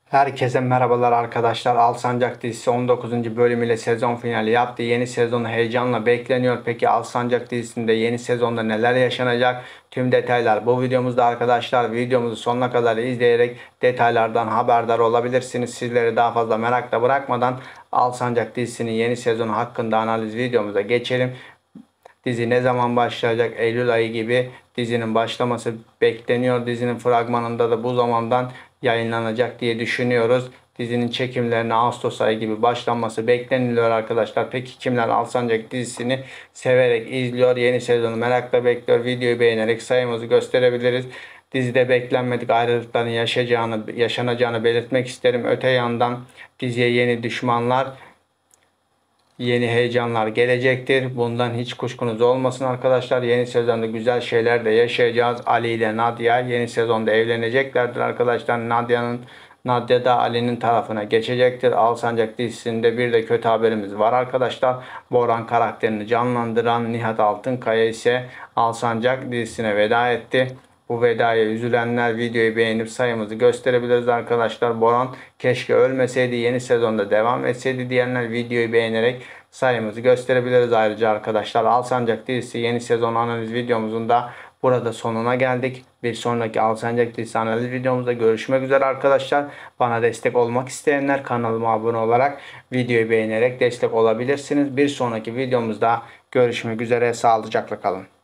Herkese merhabalar arkadaşlar. Alsancak dizisi 19. bölümüyle sezon finali yaptı. Yeni sezonu heyecanla bekleniyor. Peki Alsancak dizisinde yeni sezonda neler yaşanacak? Tüm detaylar bu videomuzda arkadaşlar. Videomuzu sonuna kadar izleyerek detaylardan haberdar olabilirsiniz. Sizleri daha fazla merakla bırakmadan Alsancak dizisinin yeni sezonu hakkında analiz videomuza geçelim. Dizi ne zaman başlayacak? Eylül ayı gibi dizinin başlaması bekleniyor. Dizinin fragmanında da bu zamandan yayınlanacak diye düşünüyoruz. Dizinin çekimlerine Ağustos ayı gibi başlanması bekleniliyor arkadaşlar. Peki kimler Alsancak dizisini severek izliyor? Yeni sezonu merakla bekliyor. Videoyu beğenerek sayımızı gösterebiliriz. Dizide beklenmedik ayrılıkların yaşanacağını belirtmek isterim. Öte yandan diziye yeni düşmanlar, yeni heyecanlar gelecektir. Bundan hiç kuşkunuz olmasın arkadaşlar. Yeni sezonda güzel şeyler de yaşayacağız. Ali ile Nadia yeni sezonda evleneceklerdir arkadaşlar. Nadia da Ali'nin tarafına geçecektir. Alsancak dizisinde bir de kötü haberimiz var arkadaşlar. Boran karakterini canlandıran Nihat Altınkaya ise Alsancak dizisine veda etti. Bu vedaya üzülenler videoyu beğenip sayımızı gösterebiliriz arkadaşlar. Boran keşke ölmeseydi, yeni sezonda devam etseydi diyenler videoyu beğenerek sayımızı gösterebiliriz. Ayrıca arkadaşlar Alsancak dizisi yeni sezon analiz videomuzun da burada sonuna geldik. Bir sonraki Alsancak dizisi analiz videomuzda görüşmek üzere arkadaşlar. Bana destek olmak isteyenler kanalıma abone olarak videoyu beğenerek destek olabilirsiniz. Bir sonraki videomuzda görüşmek üzere. Sağlıcakla kalın.